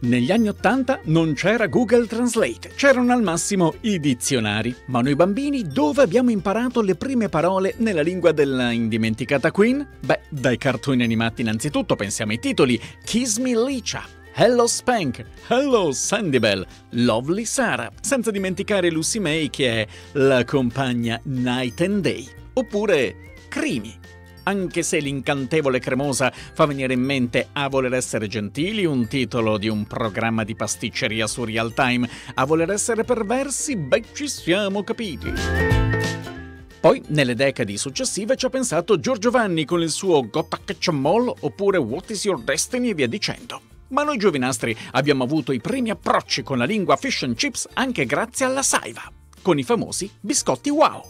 Negli anni '80 non c'era Google Translate, c'erano al massimo i dizionari. Ma noi bambini dove abbiamo imparato le prime parole nella lingua della indimenticata Queen? Beh, dai cartoni animati innanzitutto, pensiamo ai titoli Kiss Me Licia, Hello Spank, Hello Sandybell, Lovely Sarah, senza dimenticare Lucy May che è la compagna Night and Day, oppure Creamy. Anche se l'incantevole cremosa fa venire in mente A voler essere gentili, un titolo di un programma di pasticceria su Real Time, A voler essere perversi, beh, ci siamo capiti. Poi, nelle decadi successive, ci ha pensato Giorgio Vanni con il suo Gotta Catch 'em All oppure What is Your Destiny e via dicendo. Ma noi giovinastri abbiamo avuto i primi approcci con la lingua fish and chips anche grazie alla Saiva, con i famosi biscotti Wow.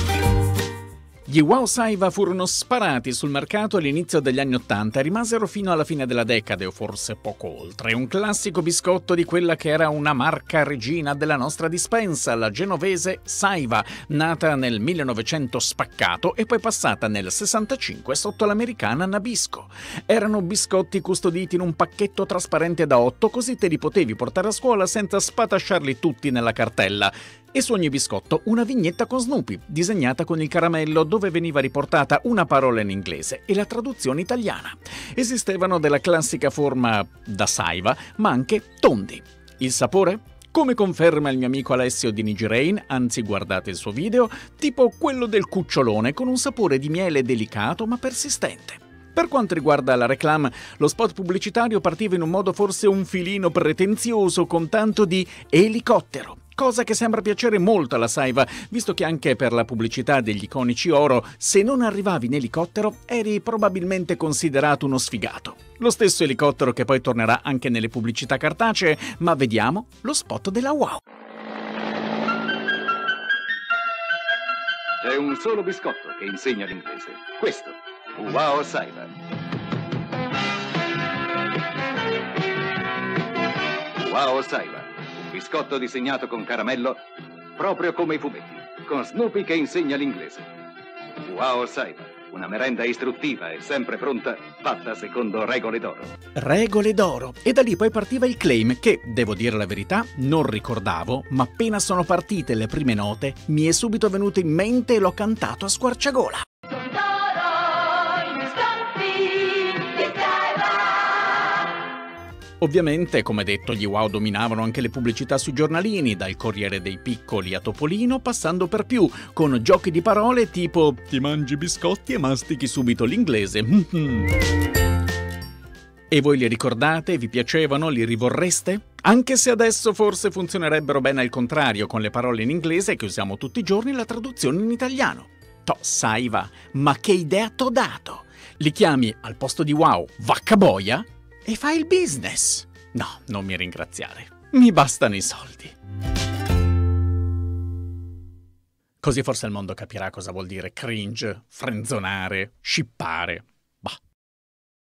Gli Wow Saiva furono sparati sul mercato all'inizio degli anni '80 e rimasero fino alla fine della decade, o forse poco oltre. Un classico biscotto di quella che era una marca regina della nostra dispensa, la genovese Saiva, nata nel 1900 spaccato e poi passata nel 65 sotto l'americana Nabisco. Erano biscotti custoditi in un pacchetto trasparente da 8, così te li potevi portare a scuola senza spatasciarli tutti nella cartella. E su ogni biscotto una vignetta con Snoopy, disegnata con il caramello, dove veniva riportata una parola in inglese e la traduzione italiana. Esistevano della classica forma da Saiva, ma anche tondi. Il sapore? Come conferma il mio amico Alessio di Nigirain, anzi guardate il suo video, tipo quello del cucciolone, con un sapore di miele delicato ma persistente. Per quanto riguarda la reclame, lo spot pubblicitario partiva in un modo forse un filino pretenzioso, con tanto di elicottero. Cosa che sembra piacere molto alla Saiva, visto che anche per la pubblicità degli iconici oro, se non arrivavi in elicottero eri probabilmente considerato uno sfigato. Lo stesso elicottero che poi tornerà anche nelle pubblicità cartacee, ma vediamo lo spot della Wow. C'è un solo biscotto che insegna l'inglese. Questo, Wow Saiva. Wow Saiva. Biscotto disegnato con caramello, proprio come i fumetti, con Snoopy che insegna l'inglese. Wow Saiva, una merenda istruttiva e sempre pronta, fatta secondo regole d'oro. Regole d'oro. E da lì poi partiva il claim che, devo dire la verità, non ricordavo, ma appena sono partite le prime note, mi è subito venuto in mente e l'ho cantato a squarciagola. Ovviamente, come detto, gli Wow dominavano anche le pubblicità sui giornalini, dal Corriere dei Piccoli a Topolino, passando per più, con giochi di parole tipo ti mangi biscotti e mastichi subito l'inglese. E voi li ricordate? Vi piacevano? Li rivorreste? Anche se adesso forse funzionerebbero bene al contrario, con le parole in inglese che usiamo tutti i giorni e la traduzione in italiano. Saiva, ma che idea t'ho dato? Li chiami al posto di Wow vacca boia? E fai il business. No, non mi ringraziare. Mi bastano i soldi. Così forse il mondo capirà cosa vuol dire cringe, frenzonare, shippare.